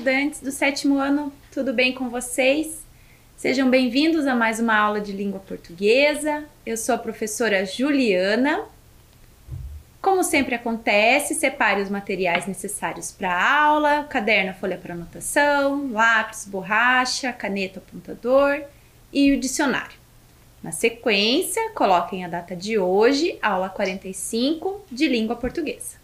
estudantes do 7º ano, tudo bem com vocês? Sejam bem-vindos a mais uma aula de língua portuguesa. Eu sou a professora Juliana. Como sempre acontece, separe os materiais necessários para a aula: caderno, folha para anotação, lápis, borracha, caneta, apontador e o dicionário. Na sequência, coloquem a data de hoje, aula 45 de língua portuguesa.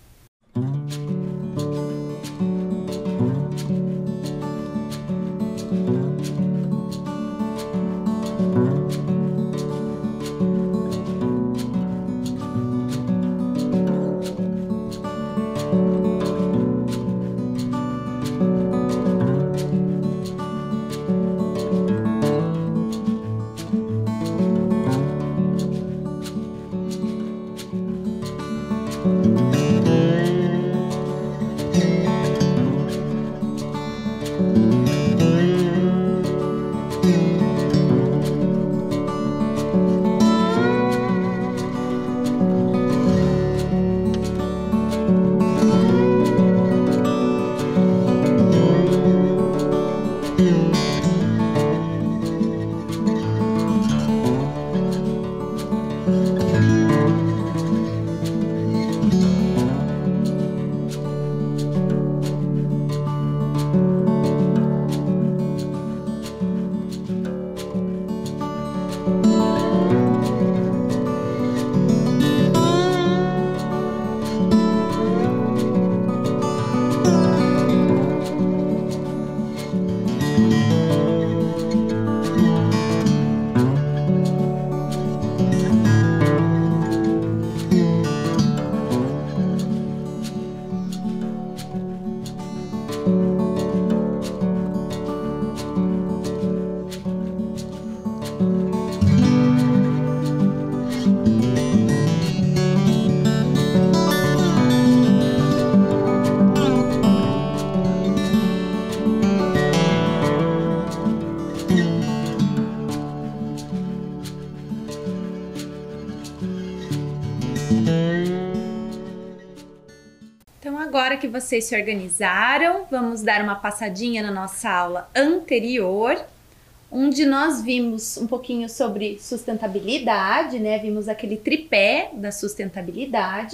Então, agora que vocês se organizaram, vamos dar uma passadinha na nossa aula anterior, onde nós vimos um pouquinho sobre sustentabilidade, né? Vimos aquele tripé da sustentabilidade.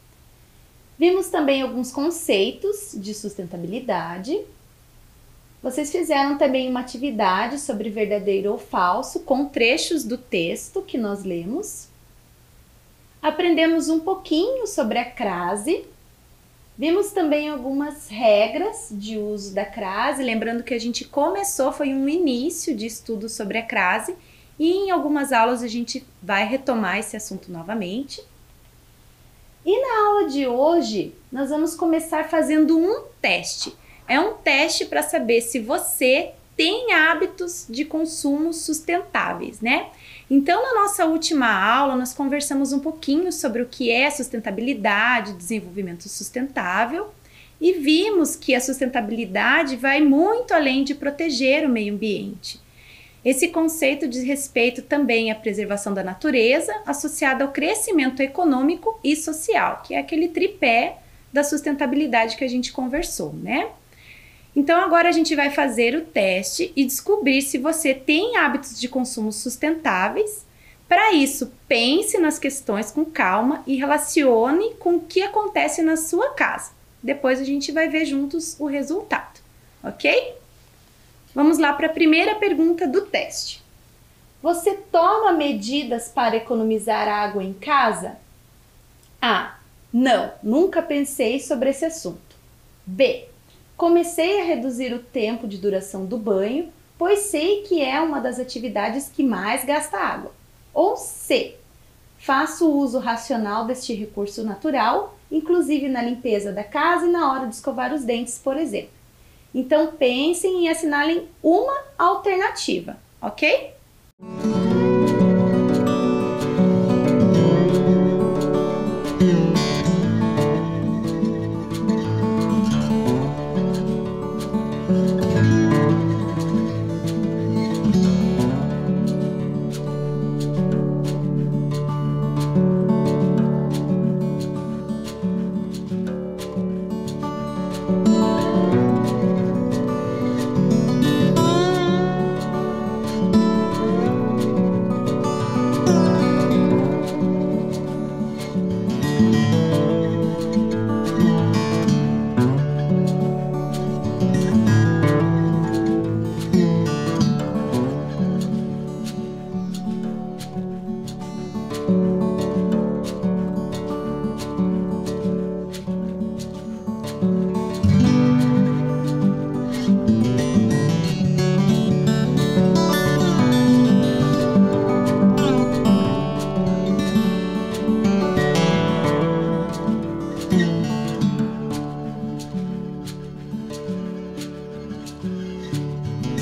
Vimos também alguns conceitos de sustentabilidade. Vocês fizeram também uma atividade sobre verdadeiro ou falso, com trechos do texto que nós lemos. Aprendemos um pouquinho sobre a crase. Vimos também algumas regras de uso da crase, lembrando que a gente começou, foi um início de estudo sobre a crase, e em algumas aulas a gente vai retomar esse assunto novamente. E na aula de hoje, nós vamos começar fazendo um teste. É um teste para saber se você tem hábitos de consumo sustentáveis, né? Então, na nossa última aula, nós conversamos um pouquinho sobre o que é sustentabilidade, desenvolvimento sustentável, e vimos que a sustentabilidade vai muito além de proteger o meio ambiente. Esse conceito diz respeito também à preservação da natureza, associada ao crescimento econômico e social, que é aquele tripé da sustentabilidade que a gente conversou, né? Então, agora a gente vai fazer o teste e descobrir se você tem hábitos de consumo sustentáveis. Para isso, pense nas questões com calma e relacione com o que acontece na sua casa. Depois a gente vai ver juntos o resultado, ok? Vamos lá para a primeira pergunta do teste. Você toma medidas para economizar água em casa? A. Não, nunca pensei sobre esse assunto. B. Comecei a reduzir o tempo de duração do banho, pois sei que é uma das atividades que mais gasta água. Ou C. Faço uso racional deste recurso natural, inclusive na limpeza da casa e na hora de escovar os dentes, por exemplo. Então pensem e assinalem uma alternativa, ok?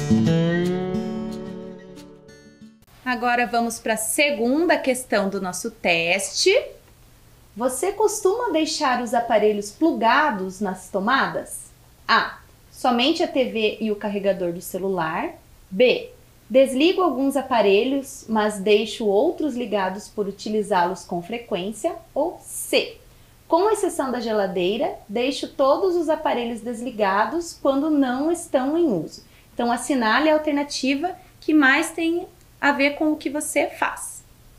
Agora vamos para a segunda questão do nosso teste. Você costuma deixar os aparelhos plugados nas tomadas? A. Somente a TV e o carregador do celular. B. Desligo alguns aparelhos, mas deixo outros ligados por utilizá-los com frequência. Ou C. Com exceção da geladeira, deixo todos os aparelhos desligados quando não estão em uso. Então, assinale a alternativa que mais tem a ver com o que você faz.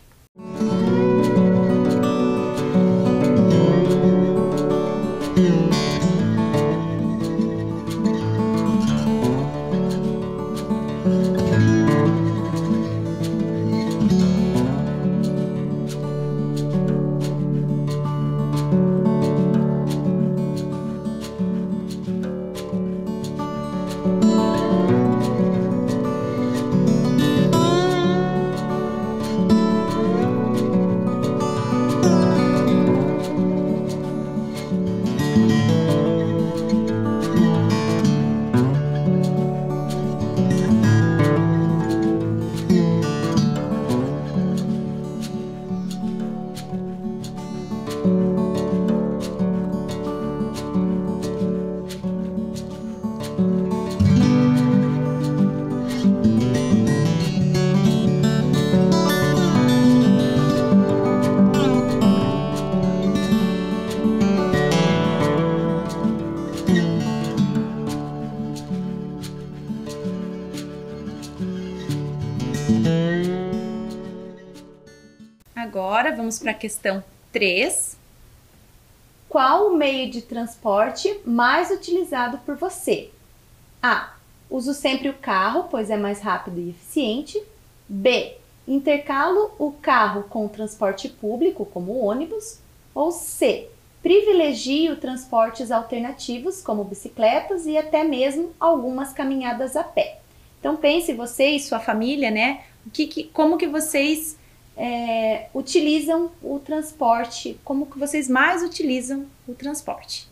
Agora vamos para a questão 3. Qual o meio de transporte mais utilizado por você? A. Uso sempre o carro, pois é mais rápido e eficiente. B. Intercalo o carro com o transporte público, como o ônibus. Ou C. Privilegio transportes alternativos, como bicicletas e até mesmo algumas caminhadas a pé. Então pense você e sua família, né? Como que vocês utilizam o transporte, como que vocês mais utilizam o transporte.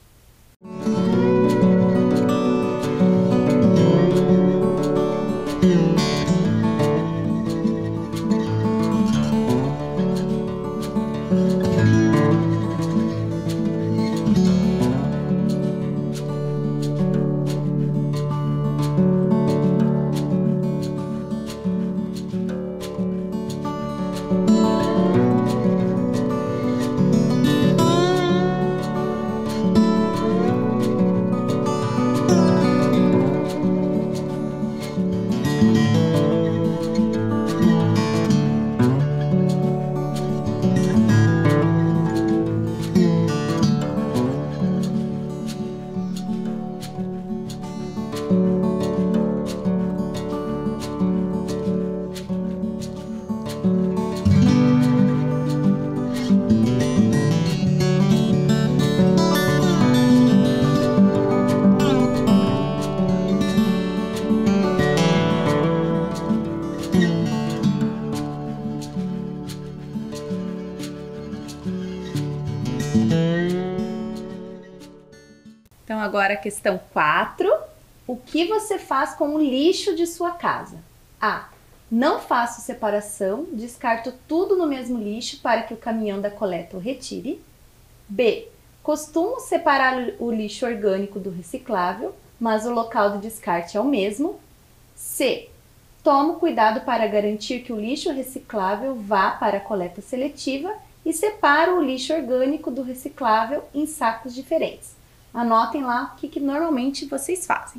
Então agora a questão 4. O que você faz com o lixo de sua casa? A. Não faço separação, descarto tudo no mesmo lixo para que o caminhão da coleta o retire. B. Costumo separar o lixo orgânico do reciclável, mas o local de descarte é o mesmo. C. Tomo cuidado para garantir que o lixo reciclável vá para a coleta seletiva e separo o lixo orgânico do reciclável em sacos diferentes. Anotem lá o que normalmente vocês fazem.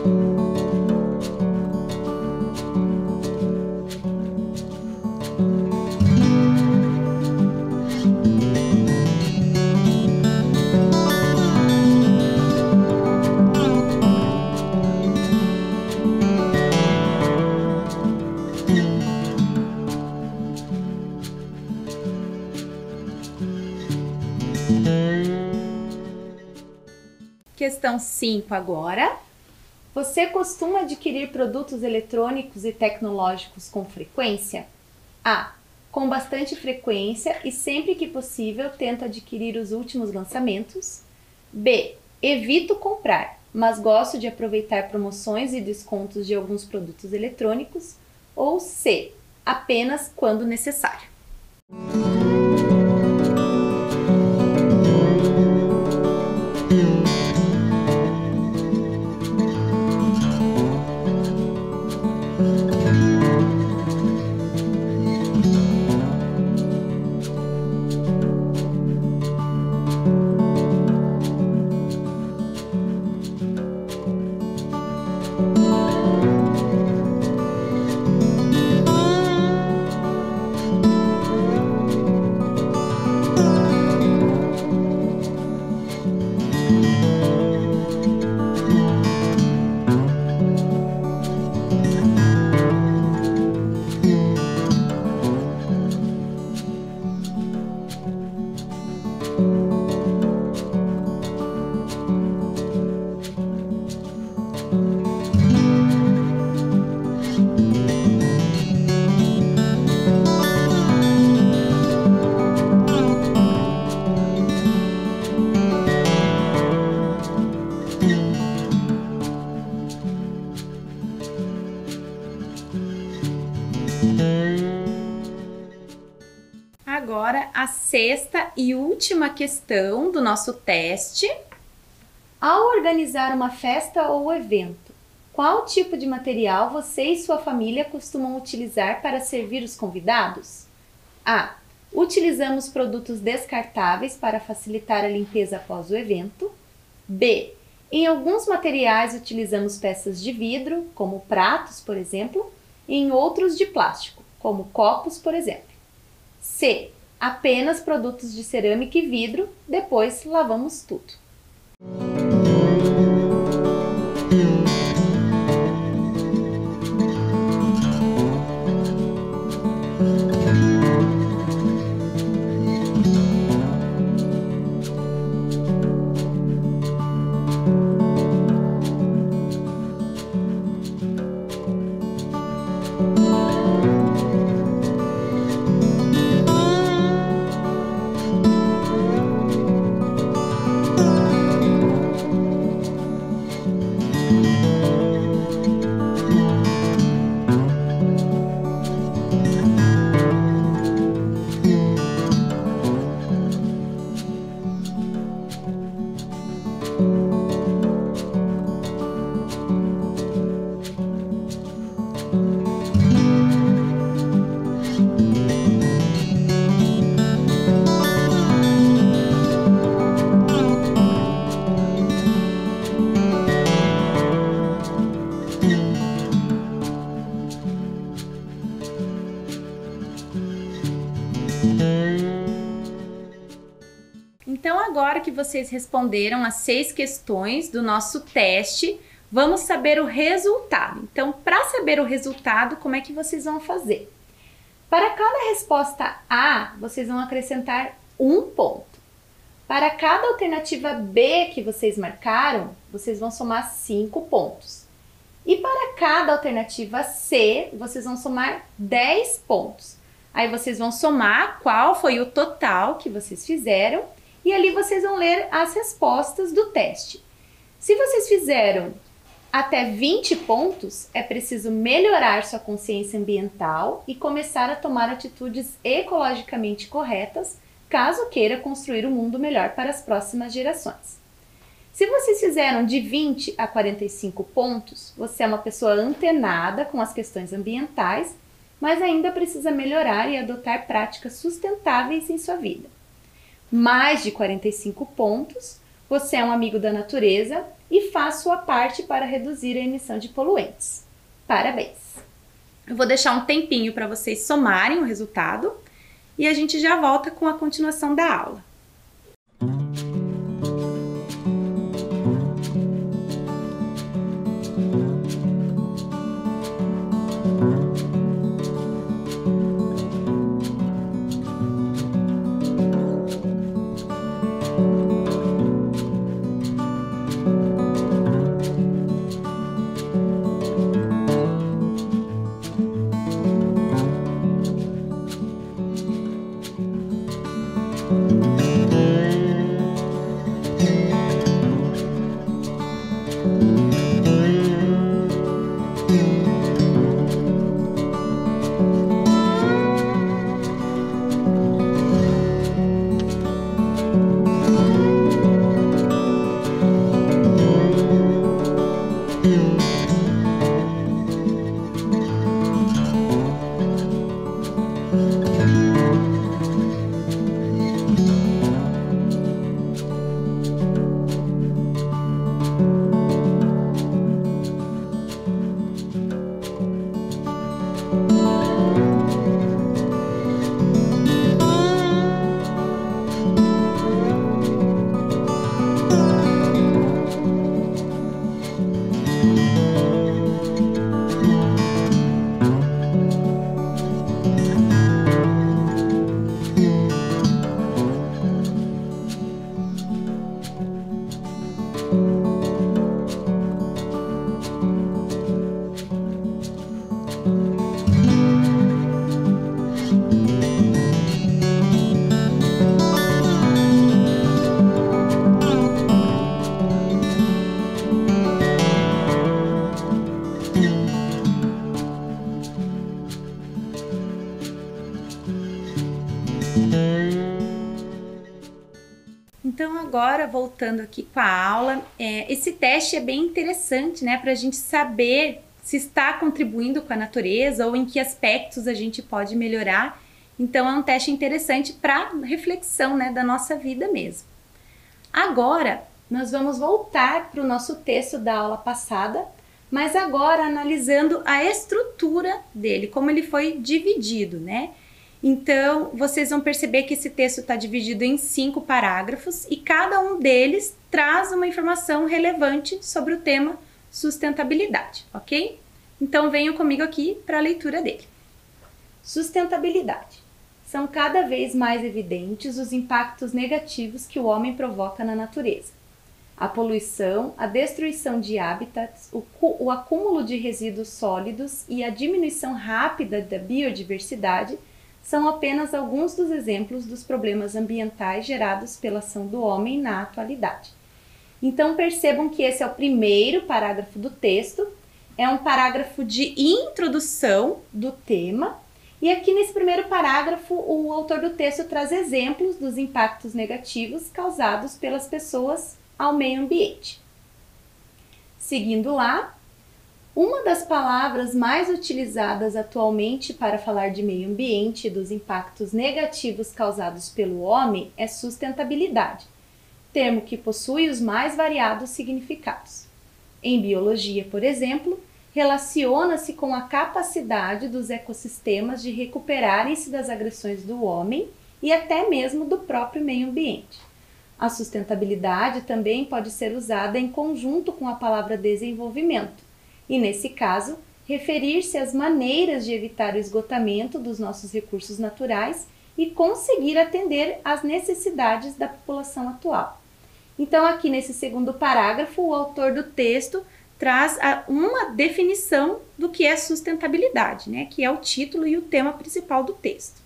Questão 5 agora. Você costuma adquirir produtos eletrônicos e tecnológicos com frequência? A. Com bastante frequência e sempre que possível tento adquirir os últimos lançamentos. B. Evito comprar, mas gosto de aproveitar promoções e descontos de alguns produtos eletrônicos. Ou C. Apenas quando necessário. Agora, a sexta e última questão do nosso teste. Ao organizar uma festa ou evento, qual tipo de material você e sua família costumam utilizar para servir os convidados? A. Utilizamos produtos descartáveis para facilitar a limpeza após o evento. B. Em alguns materiais utilizamos peças de vidro, como pratos, por exemplo, e em outros de plástico, como copos, por exemplo. C. Apenas produtos de cerâmica e vidro, depois lavamos tudo. Então, agora que vocês responderam as 6 questões do nosso teste, vamos saber o resultado. Então, para saber o resultado, como é que vocês vão fazer? Para cada resposta A, vocês vão acrescentar 1 ponto. Para cada alternativa B que vocês marcaram, vocês vão somar 5 pontos. E para cada alternativa C, vocês vão somar 10 pontos. Aí vocês vão somar qual foi o total que vocês fizeram e ali vocês vão ler as respostas do teste. Se vocês fizeram até 20 pontos, é preciso melhorar sua consciência ambiental e começar a tomar atitudes ecologicamente corretas, caso queira construir um mundo melhor para as próximas gerações. Se vocês fizeram de 20 a 45 pontos, você é uma pessoa antenada com as questões ambientais, mas ainda precisa melhorar e adotar práticas sustentáveis em sua vida. Mais de 45 pontos, Você é um amigo da natureza e faz sua parte para reduzir a emissão de poluentes. Parabéns! Eu vou deixar um tempinho para vocês somarem o resultado e a gente já volta com a continuação da aula. Então agora, voltando aqui com a aula, esse teste é bem interessante, né, para a gente saber se está contribuindo com a natureza ou em que aspectos a gente pode melhorar. Então é um teste interessante para reflexão, né, da nossa vida mesmo. Agora, nós vamos voltar para o nosso texto da aula passada, mas agora analisando a estrutura dele, como ele foi dividido, né? Então, vocês vão perceber que esse texto está dividido em 5 parágrafos e cada um deles traz uma informação relevante sobre o tema sustentabilidade, ok? Então, venham comigo aqui para a leitura dele. Sustentabilidade. São cada vez mais evidentes os impactos negativos que o homem provoca na natureza. A poluição, a destruição de hábitats, o acúmulo de resíduos sólidos e a diminuição rápida da biodiversidade são apenas alguns dos exemplos dos problemas ambientais gerados pela ação do homem na atualidade. Então percebam que esse é o primeiro parágrafo do texto, é um parágrafo de introdução do tema, e aqui nesse primeiro parágrafo o autor do texto traz exemplos dos impactos negativos causados pelas pessoas ao meio ambiente. Seguindo lá, uma das palavras mais utilizadas atualmente para falar de meio ambiente e dos impactos negativos causados pelo homem é sustentabilidade, termo que possui os mais variados significados. Em biologia, por exemplo, relaciona-se com a capacidade dos ecossistemas de recuperarem-se das agressões do homem e até mesmo do próprio meio ambiente. A sustentabilidade também pode ser usada em conjunto com a palavra desenvolvimento, e, nesse caso, referir-se às maneiras de evitar o esgotamento dos nossos recursos naturais e conseguir atender às necessidades da população atual. Então, aqui nesse segundo parágrafo, o autor do texto traz uma definição do que é sustentabilidade, né? Que é o título e o tema principal do texto.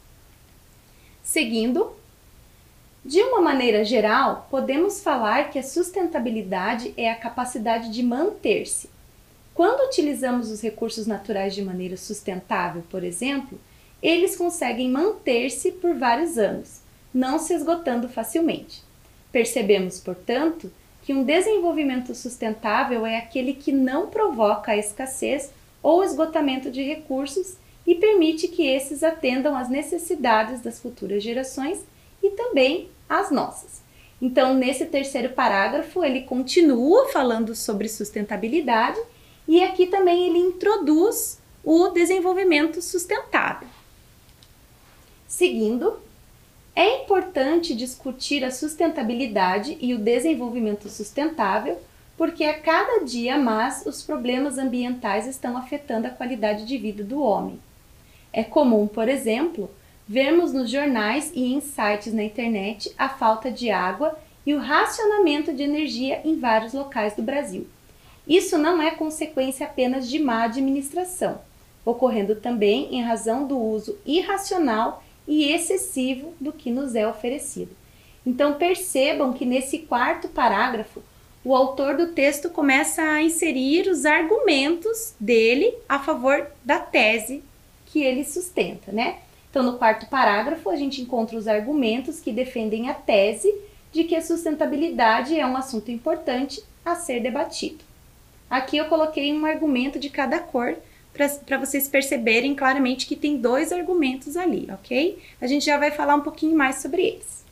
Seguindo, de uma maneira geral, podemos falar que a sustentabilidade é a capacidade de manter-se. Quando utilizamos os recursos naturais de maneira sustentável, por exemplo, eles conseguem manter-se por vários anos, não se esgotando facilmente. Percebemos, portanto, que um desenvolvimento sustentável é aquele que não provoca a escassez ou esgotamento de recursos e permite que esses atendam às necessidades das futuras gerações e também às nossas. Então, nesse terceiro parágrafo, ele continua falando sobre sustentabilidade e aqui também ele introduz o desenvolvimento sustentável. Seguindo, é importante discutir a sustentabilidade e o desenvolvimento sustentável porque a cada dia mais os problemas ambientais estão afetando a qualidade de vida do homem. É comum, por exemplo, vermos nos jornais e em sites na internet a falta de água e o racionamento de energia em vários locais do Brasil. Isso não é consequência apenas de má administração, ocorrendo também em razão do uso irracional e excessivo do que nos é oferecido. Então percebam que nesse quarto parágrafo, o autor do texto começa a inserir os argumentos dele a favor da tese que ele sustenta, né? Então, no quarto parágrafo, a gente encontra os argumentos que defendem a tese de que a sustentabilidade é um assunto importante a ser debatido. Aqui eu coloquei um argumento de cada cor para vocês perceberem claramente que tem dois argumentos ali, ok? A gente já vai falar um pouquinho mais sobre eles.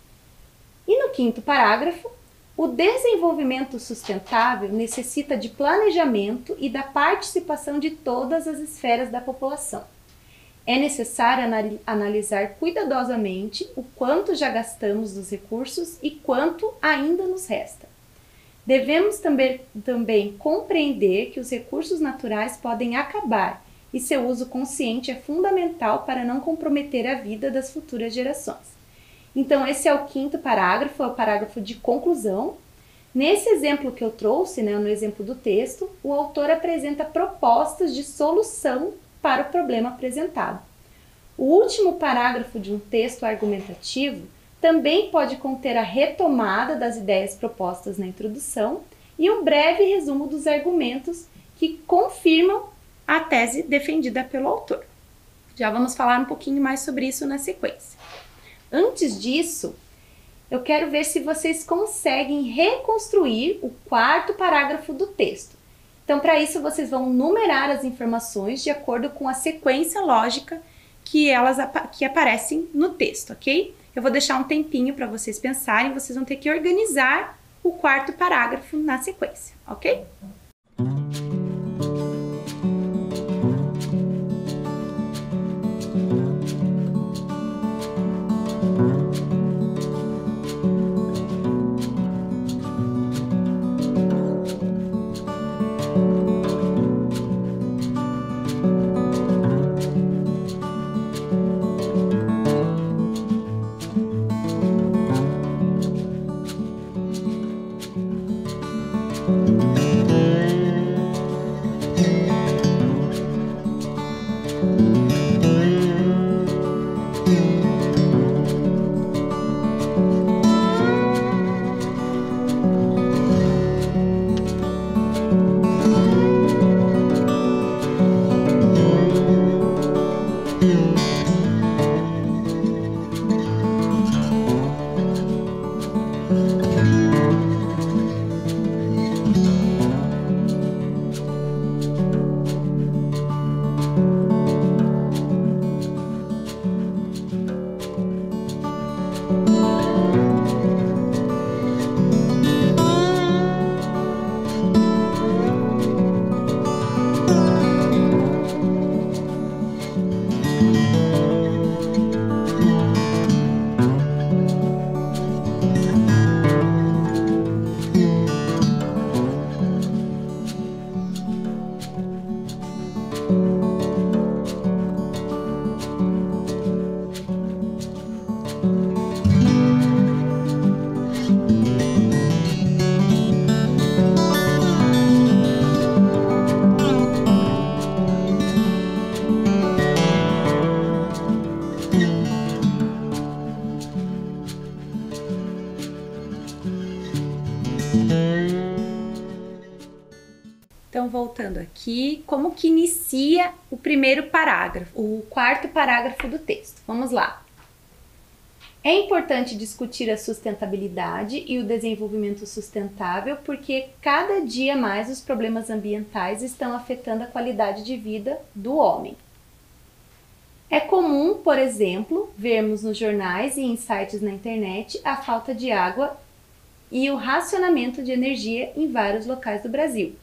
E no quinto parágrafo, o desenvolvimento sustentável necessita de planejamento e da participação de todas as esferas da população. É necessário analisar cuidadosamente o quanto já gastamos dos recursos e quanto ainda nos resta. Devemos também compreender que os recursos naturais podem acabar e seu uso consciente é fundamental para não comprometer a vida das futuras gerações. Então, esse é o quinto parágrafo, é o parágrafo de conclusão. Nesse exemplo que eu trouxe, né, no exemplo do texto, o autor apresenta propostas de solução para o problema apresentado. O último parágrafo de um texto argumentativo também pode conter a retomada das ideias propostas na introdução e um breve resumo dos argumentos que confirmam a tese defendida pelo autor. Já vamos falar um pouquinho mais sobre isso na sequência. Antes disso, eu quero ver se vocês conseguem reconstruir o quarto parágrafo do texto. Então, para isso, vocês vão numerar as informações de acordo com a sequência lógica que aparecem no texto, ok? Eu vou deixar um tempinho para vocês pensarem, vocês vão ter que organizar o quarto parágrafo na sequência, ok? Então, voltando aqui, como que inicia o primeiro parágrafo, o quarto parágrafo do texto? Vamos lá. É importante discutir a sustentabilidade e o desenvolvimento sustentável porque cada dia mais os problemas ambientais estão afetando a qualidade de vida do homem. É comum, por exemplo, vermos nos jornais e em sites na internet a falta de água e o racionamento de energia em vários locais do Brasil.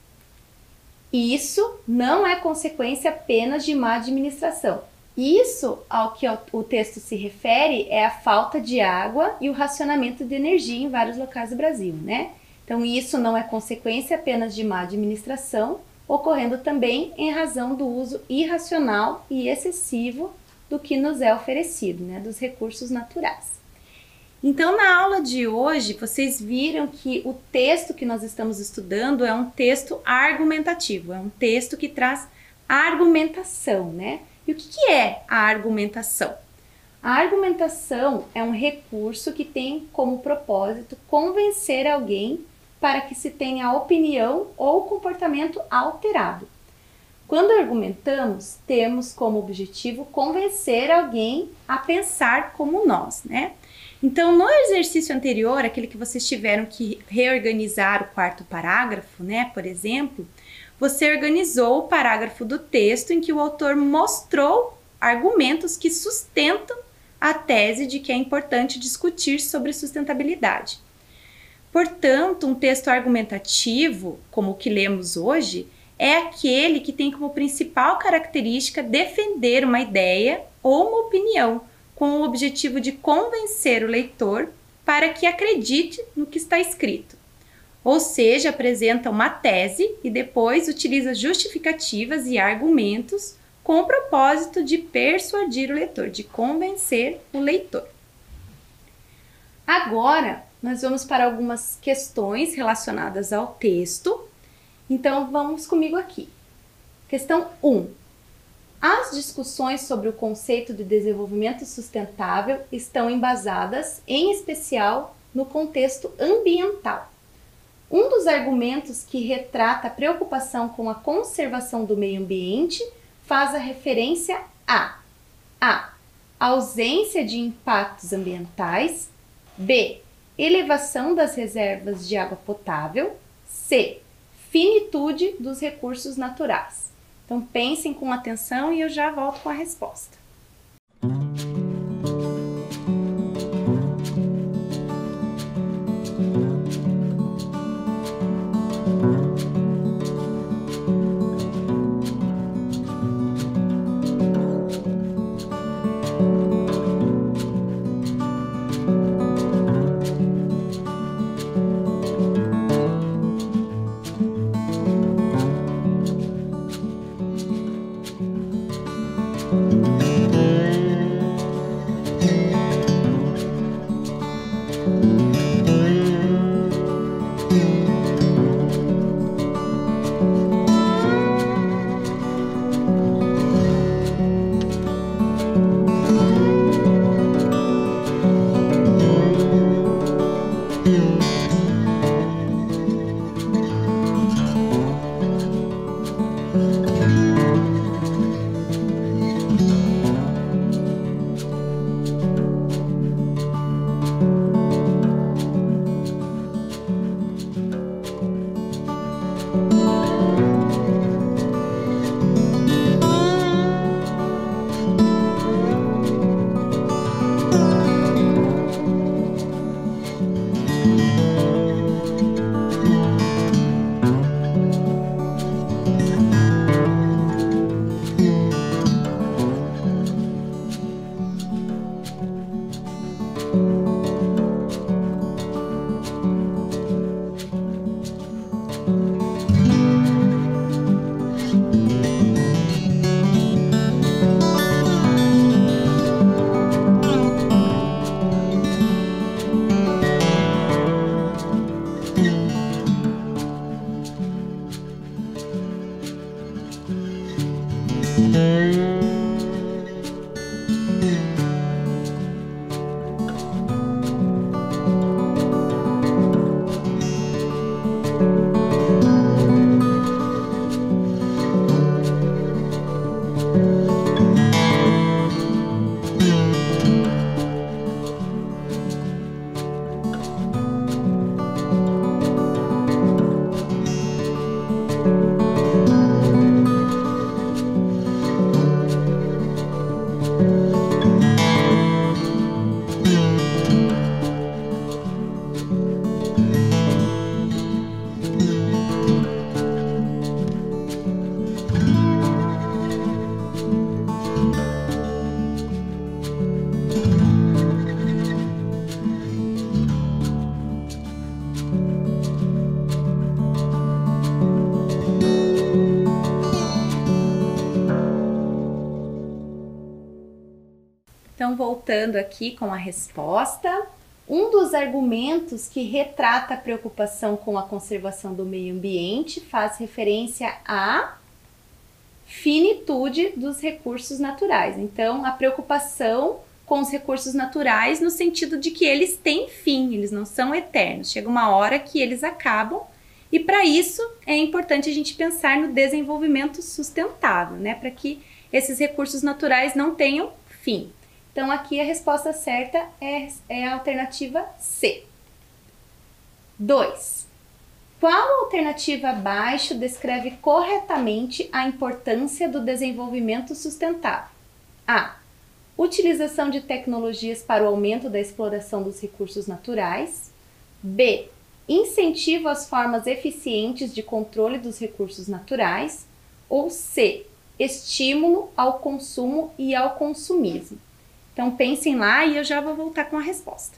Isso não é consequência apenas de má administração. Isso ao que o texto se refere é a falta de água e o racionamento de energia em vários locais do Brasil, né? Então, isso não é consequência apenas de má administração, ocorrendo também em razão do uso irracional e excessivo do que nos é oferecido, né? Dos recursos naturais. Então, na aula de hoje, vocês viram que o texto que nós estamos estudando é um texto argumentativo, é um texto que traz argumentação, né? E o que é a argumentação? A argumentação é um recurso que tem como propósito convencer alguém para que se tenha opinião ou comportamento alterado. Quando argumentamos, temos como objetivo convencer alguém a pensar como nós, né? Então, no exercício anterior, aquele que vocês tiveram que reorganizar o quarto parágrafo, né, por exemplo, você organizou o parágrafo do texto em que o autor mostrou argumentos que sustentam a tese de que é importante discutir sobre sustentabilidade. Portanto, um texto argumentativo, como o que lemos hoje, é aquele que tem como principal característica defender uma ideia ou uma opinião, com o objetivo de convencer o leitor para que acredite no que está escrito. Ou seja, apresenta uma tese e depois utiliza justificativas e argumentos com o propósito de persuadir o leitor, de convencer o leitor. Agora, nós vamos para algumas questões relacionadas ao texto. Então, vamos comigo aqui. Questão 1. As discussões sobre o conceito de desenvolvimento sustentável estão embasadas, em especial, no contexto ambiental. Um dos argumentos que retrata a preocupação com a conservação do meio ambiente faz a referência a ausência de impactos ambientais, b. elevação das reservas de água potável, c. finitude dos recursos naturais. Então, pensem com atenção e eu já volto com a resposta. Então, voltando aqui com a resposta, um dos argumentos que retrata a preocupação com a conservação do meio ambiente faz referência à finitude dos recursos naturais. Então, a preocupação com os recursos naturais no sentido de que eles têm fim, eles não são eternos. Chega uma hora que eles acabam e para isso é importante a gente pensar no desenvolvimento sustentável, né? Para que esses recursos naturais não tenham fim. Então, aqui a resposta certa é a alternativa C. 2. Qual alternativa abaixo descreve corretamente a importância do desenvolvimento sustentável? A. Utilização de tecnologias para o aumento da exploração dos recursos naturais. B. Incentivo às formas eficientes de controle dos recursos naturais. Ou C. Estímulo ao consumo e ao consumismo. Então pensem lá e eu já vou voltar com a resposta.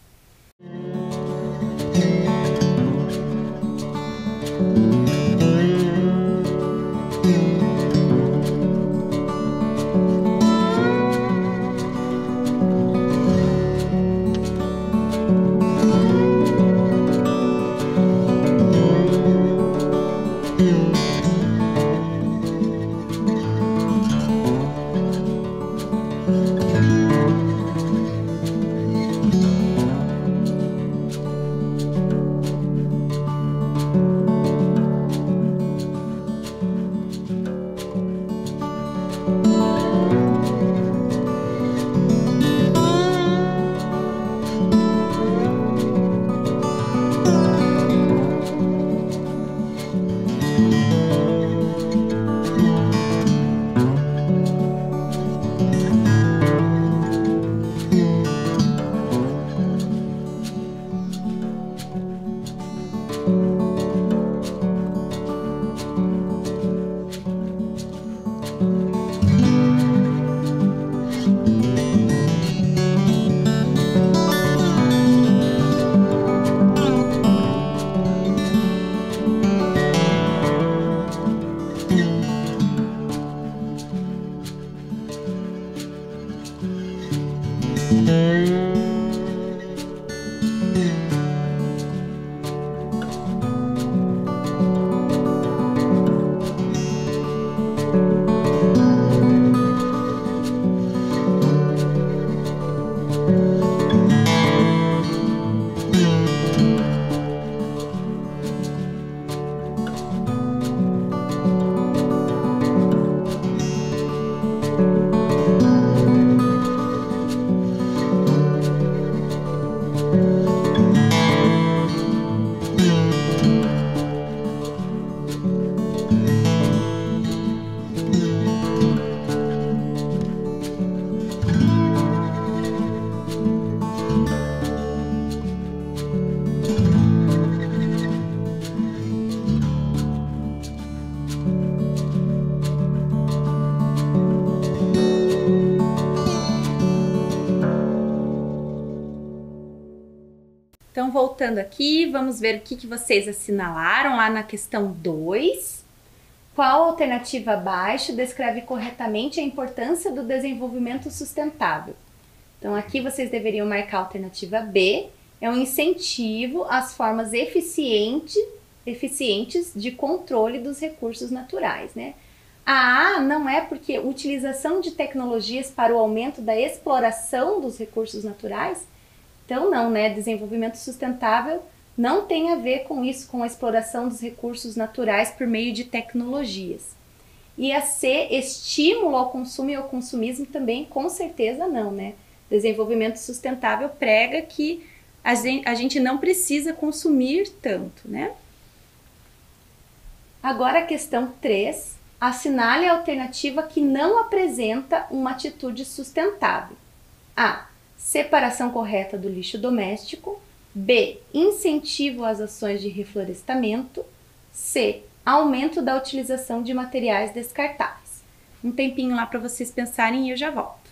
Então, voltando aqui, vamos ver o que vocês assinalaram lá na questão 2. Qual alternativa abaixo descreve corretamente a importância do desenvolvimento sustentável? Então, aqui vocês deveriam marcar a alternativa B, é um incentivo às formas eficientes de controle dos recursos naturais, né? A não é porque utilização de tecnologias para o aumento da exploração dos recursos naturais. Então não, né? Desenvolvimento sustentável não tem a ver com isso, com a exploração dos recursos naturais por meio de tecnologias. E a C, estímulo ao consumo e ao consumismo também, com certeza não, né? Desenvolvimento sustentável prega que a gente não precisa consumir tanto, né? Agora a questão 3, assinale a alternativa que não apresenta uma atitude sustentável. A. Separação correta do lixo doméstico. B. Incentivo às ações de reflorestamento. C. Aumento da utilização de materiais descartáveis. Um tempinho lá para vocês pensarem e eu já volto.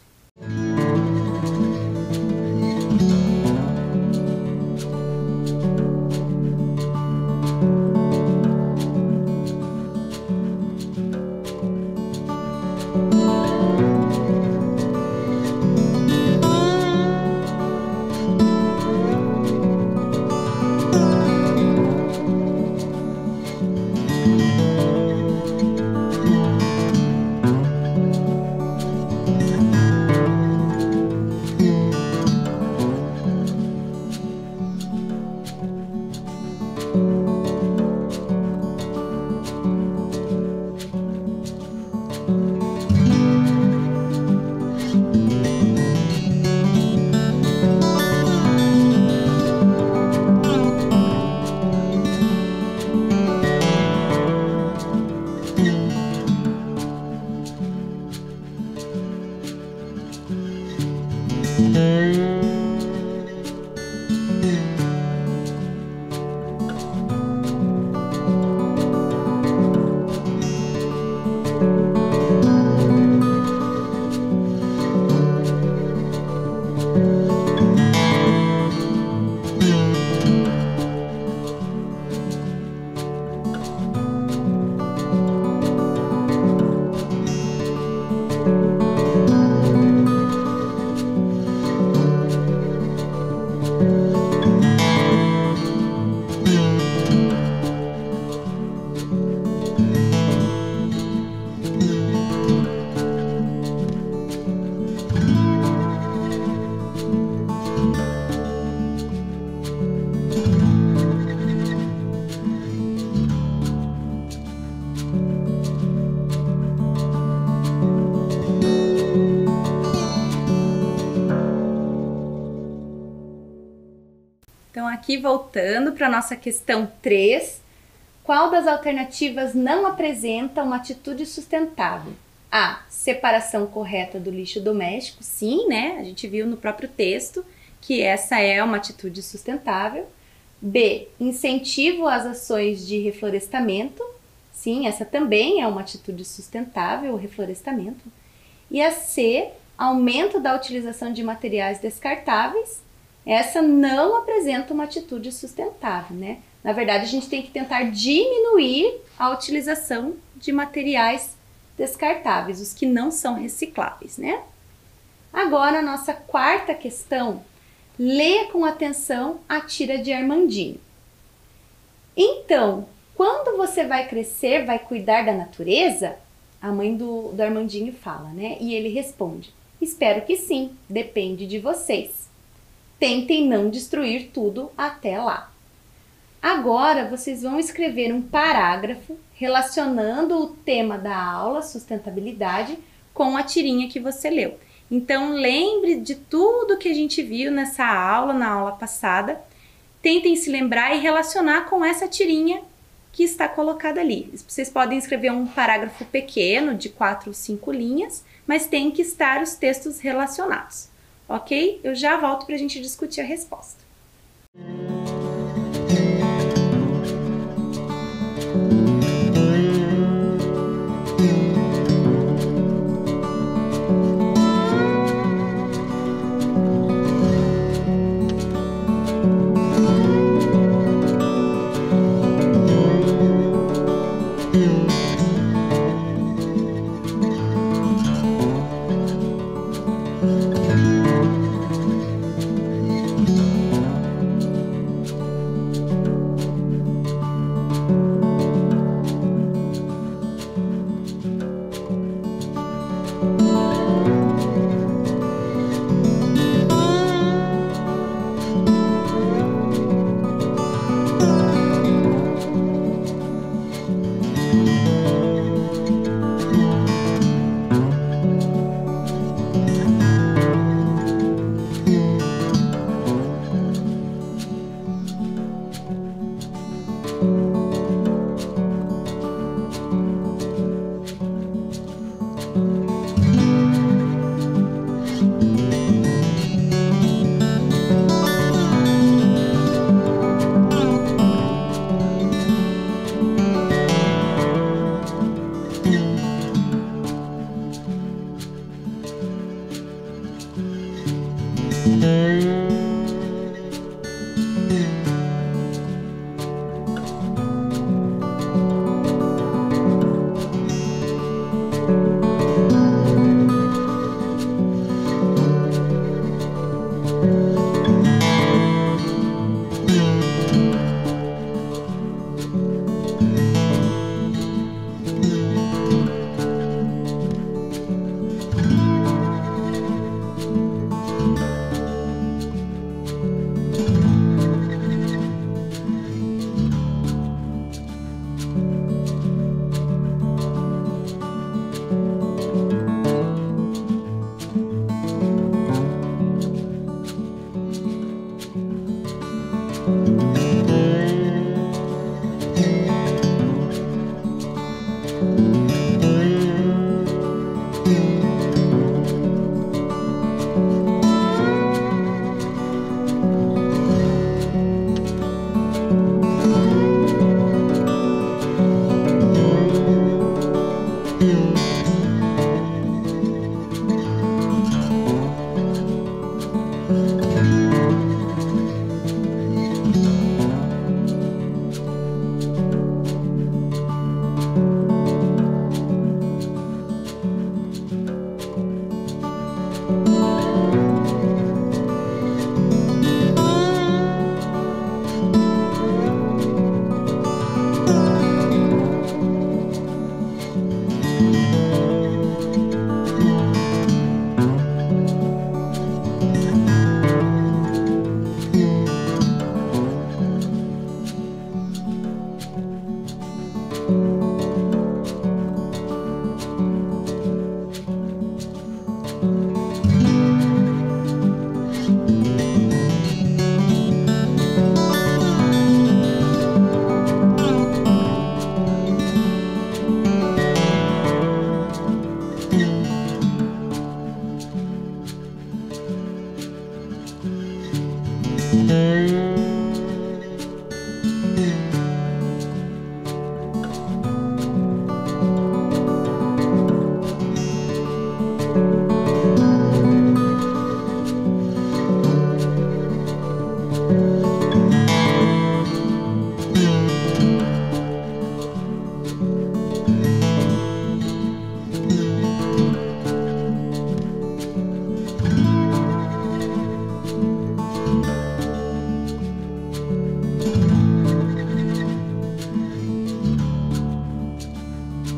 aqui voltando para a nossa questão 3. Qual das alternativas não apresenta uma atitude sustentável? A. Separação correta do lixo doméstico. Sim, né? A gente viu no próprio texto que essa é uma atitude sustentável. B. Incentivo às ações de reflorestamento. Sim, essa também é uma atitude sustentável, o reflorestamento. E a C. Aumento da utilização de materiais descartáveis. Essa não apresenta uma atitude sustentável, né? Na verdade, a gente tem que tentar diminuir a utilização de materiais descartáveis, os que não são recicláveis, né? Agora, a nossa quarta questão, lê com atenção a tira de Armandinho. Então, quando você vai crescer, vai cuidar da natureza? A mãe do Armandinho fala, né? E ele responde, espero que sim, depende de vocês. Tentem não destruir tudo até lá. Agora, vocês vão escrever um parágrafo relacionando o tema da aula, sustentabilidade, com a tirinha que você leu. Então, lembre de tudo que a gente viu nessa aula, na aula passada. Tentem se lembrar e relacionar com essa tirinha que está colocada ali. Vocês podem escrever um parágrafo pequeno, de 4 ou 5 linhas, mas tem que estar os textos relacionados. Ok? Eu já volto para a gente discutir a resposta.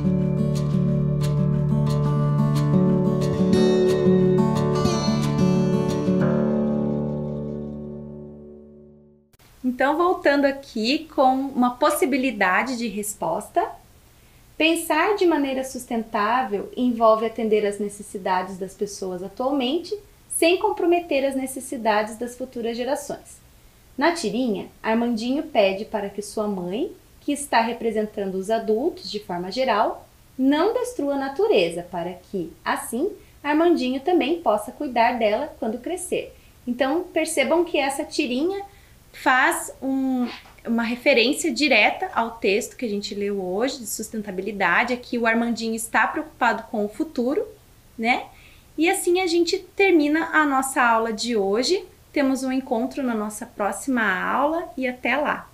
Então, voltando aqui com uma possibilidade de resposta. Pensar de maneira sustentável envolve atender às necessidades das pessoas atualmente, sem comprometer as necessidades das futuras gerações. Na tirinha, Armandinho pede para que sua mãe, que está representando os adultos de forma geral, não destrua a natureza, para que, assim, Armandinho também possa cuidar dela quando crescer. Então, percebam que essa tirinha faz uma referência direta ao texto que a gente leu hoje, de sustentabilidade. Aqui o Armandinho está preocupado com o futuro, né? E assim a gente termina a nossa aula de hoje. Temos um encontro na nossa próxima aula e até lá!